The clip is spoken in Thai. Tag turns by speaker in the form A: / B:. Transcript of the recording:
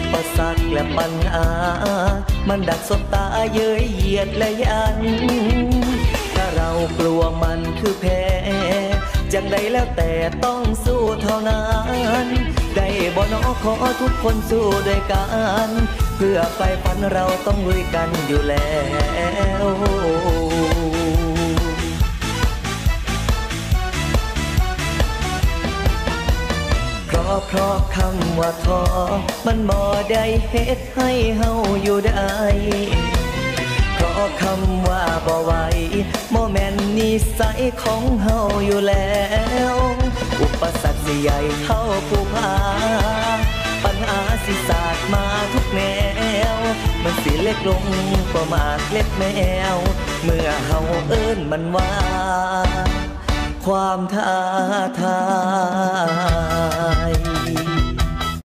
A: ปสรรคและปัญหามันดักสบตาเย้ยเหยียดและยันถ้าเรากลัวมันคือแพ้จังใดแล้วแต่ต้องสู้เท่านั้นได้บ่นอขอทุกคนสู้ด้วยกันเพื่อไฟฝันเราต้องลุยกันอยู่แล้วเพราะคำว่าท้อมันบ่ได้เฮ็ดให้เฮาอยู่ได้เพราะคำว่าบ่ไหวบ่แม่นนิสัยของเฮาอยู่แล้วอุปสรรคสิใหญ่เท่าภูผาปัญหาสิสาดมาทุกแนวมันสิเล็กลงกว่าหมากเล็บแมวเมื่อเฮาเอิ้นมันว่าความท้าทาย